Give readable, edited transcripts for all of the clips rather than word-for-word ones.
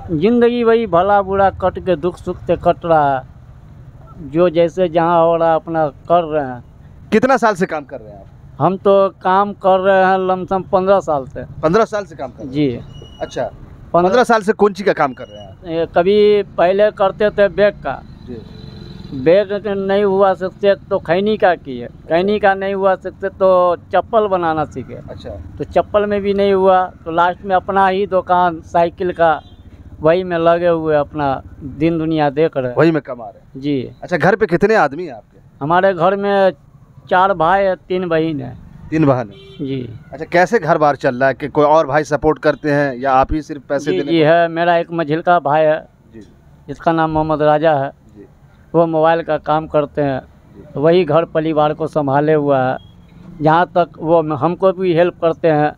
जिंदगी वही भला बुरा कट के दुख सुख से कट रहा है। जो जैसे जहाँ हो रहा है अपना कर रहे हैं। कितना साल से काम कर रहे हैं आप? हम तो काम कर रहे हैं लमसम 15 साल से। 15 साल से काम कर रहे हैं? जी। अच्छा, 15 साल से कौन सी का काम कर रहे हैं आप? कभी पहले करते थे बैग का। जी। बैग नहीं हुआ सकते तो खैनी का किए, खैनी का नहीं हुआ सकते तो चप्पल बनाना सीखे। अच्छा। तो चप्पल में भी नहीं हुआ तो लास्ट में अपना ही दुकान साइकिल का, वही में लगे हुए अपना दिन दुनिया देख रहे हैं, वही में कमा रहे हैं। जी। अच्छा, घर पे कितने आदमी हैं आपके? हमारे घर में 4 भाई है, 3 बहन है। 3 बहन है? जी। अच्छा, कैसे घर बार चल रहा है कि कोई और भाई सपोर्ट करते हैं या आप ही सिर्फ पैसे देने? जी है, मेरा एक मंझिल का भाई है जी, जिसका नाम मोहम्मद राजा है। जी, वो मोबाइल का काम करते हैं, तो वही घर परिवार को संभाले हुआ है। जहाँ तक वो हमको भी हेल्प करते हैं।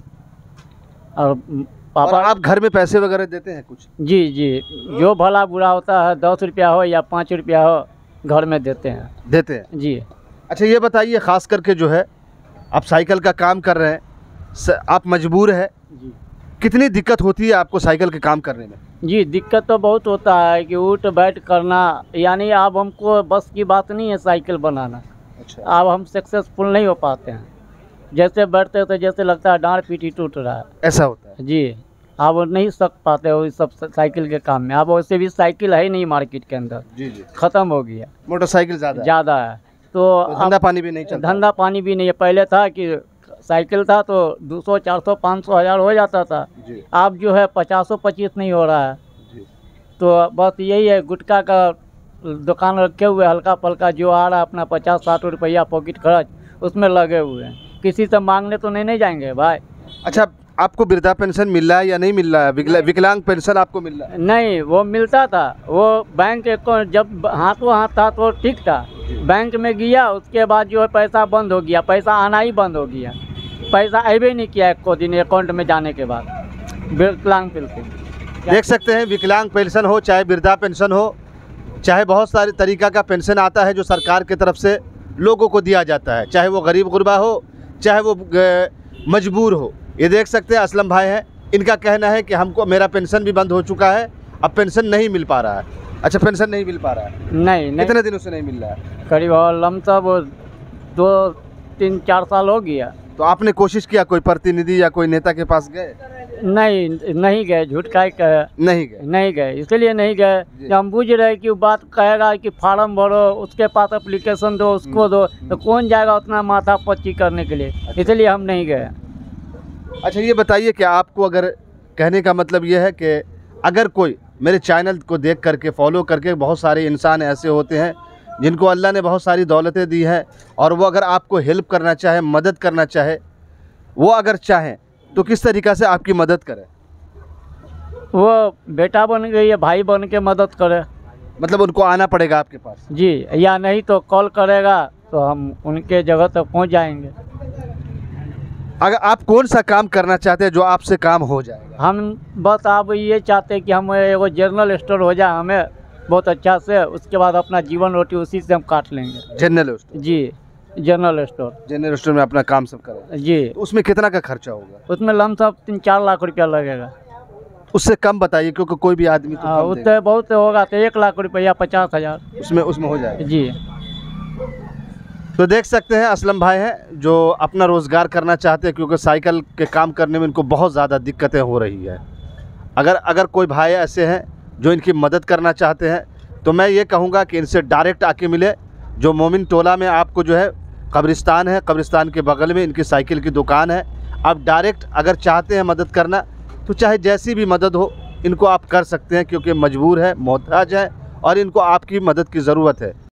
और पापा और आप घर में पैसे वगैरह देते हैं कुछ? जी जी, जो भला बुरा होता है 10 रुपया हो या 5 रुपया हो घर में देते हैं। देते हैं? जी। अच्छा, ये बताइए, ख़ास करके जो है आप साइकिल का काम कर रहे हैं, आप मजबूर है, जी। कितनी दिक्कत होती है आपको साइकिल के काम करने में? जी, दिक्कत तो बहुत होता है कि उठ बैठ करना, यानी अब हमको बस की बात नहीं है साइकिल बनाना। अच्छा। अब हम सक्सेसफुल नहीं हो पाते हैं। जैसे बैठते तो जैसे लगता है डांड पीठी टूट रहा है। ऐसा होता है? जी। अब नहीं सक पाते हो इस सब साइकिल के काम में। अब वैसे भी साइकिल है ही नहीं मार्केट के अंदर। जी जी। ख़त्म हो गया। मोटरसाइकिल ज़्यादा है तो धंधा पानी भी नहीं चलता? धंधा पानी भी नहीं है। पहले था कि साइकिल था तो 200 400 500 हज़ार हो जाता था। जी। अब जो है 50-25 नहीं हो रहा है। जी। तो बस यही है, गुटखा का दुकान रखे हुए, हल्का पल्का जो आ रहा है अपना 50-60 रुपया पॉकेट खर्च उसमें लगे हुए हैं। किसी से मांगने तो नहीं जाएंगे भाई। अच्छा, आपको वृद्धा पेंशन मिल रहा है या नहीं मिल रहा है? विकलांग पेंशन आपको मिल रहा है? नहीं, वो मिलता था। वो बैंक अकाउंट जब हाथों हाथ था तो ठीक था। बैंक में गया, उसके बाद जो है पैसा बंद हो गया, पैसा आना ही बंद हो गया। पैसा अबे नहीं किया एक दिन अकाउंट में जाने के बाद। विकलांग पेंशन देख सकते हैं, विकलांग पेंशन हो चाहे वृद्धा पेंशन हो, चाहे बहुत सारे तरीका का पेंशन आता है जो सरकार की तरफ से लोगों को दिया जाता है, चाहे वो गरीब गुरबा हो चाहे वो मजबूर हो। ये देख सकते हैं असलम भाई हैं, इनका कहना है कि हमको मेरा पेंशन भी बंद हो चुका है, अब पेंशन नहीं मिल पा रहा है। अच्छा, पेंशन नहीं मिल पा रहा है? नहीं। कितने दिनों से नहीं मिल रहा है? करीब लमसम 2-3-4 साल हो गया। तो आपने कोशिश किया, कोई प्रतिनिधि या कोई नेता के पास गए? नहीं गए। झूठ का नहीं गए। इसलिए नहीं गए कि हम बूझ रहे कि वो बात कहेगा कि फार्म भरो, उसके पास एप्लीकेशन दो, उसको दो, तो कौन जाएगा उतना माथा पच्ची करने के लिए। इसलिए हम नहीं गए। अच्छा, ये बताइए कि आपको अगर कहने का मतलब ये है कि अगर कोई मेरे चैनल को देख करके फॉलो करके, बहुत सारे इंसान ऐसे होते हैं जिनको अल्लाह ने बहुत सारी दौलतें दी हैं और वो अगर आपको हेल्प करना चाहे, मदद करना चाहे, वो अगर चाहें तो किस तरीक़ा से आपकी मदद करें? वो बेटा बन गई है, भाई बन के मदद करे। मतलब उनको आना पड़ेगा आपके पास? जी, या नहीं तो कॉल करेगा तो हम उनके जगह तक पहुंच जाएंगे। अगर आप कौन सा काम करना चाहते हैं जो आपसे काम हो जाएगा? हम बस आप ये चाहते हैं कि हम एगो जनरल स्टोर हो जाए हमें बहुत अच्छा से, उसके बाद अपना जीवन रोटी उसी से हम काट लेंगे। General store? जी, जनरल स्टोर में अपना काम सब करें? जी। तो उसमें कितना का खर्चा होगा? उसमें लमसम 3-4 लाख रुपया लगेगा। उससे कम बताइए, क्योंकि कोई भी आदमी तो कम उससे बहुत होगा तो 1 लाख रुपया 50,000 उसमें हो जाएगा। जी। तो देख सकते हैं असलम भाई हैं जो अपना रोज़गार करना चाहते हैं, क्योंकि साइकिल के काम करने में इनको बहुत ज़्यादा दिक्कतें हो रही है। अगर कोई भाई ऐसे हैं जो इनकी मदद करना चाहते हैं तो मैं ये कहूँगा कि इनसे डायरेक्ट आके मिले। जो मोमिन टोला में आपको जो है कब्रिस्तान है, कब्रिस्तान के बगल में इनकी साइकिल की दुकान है। आप डायरेक्ट अगर चाहते हैं मदद करना तो चाहे जैसी भी मदद हो इनको आप कर सकते हैं, क्योंकि मजबूर है, मोहताज है और इनको आपकी मदद की ज़रूरत है।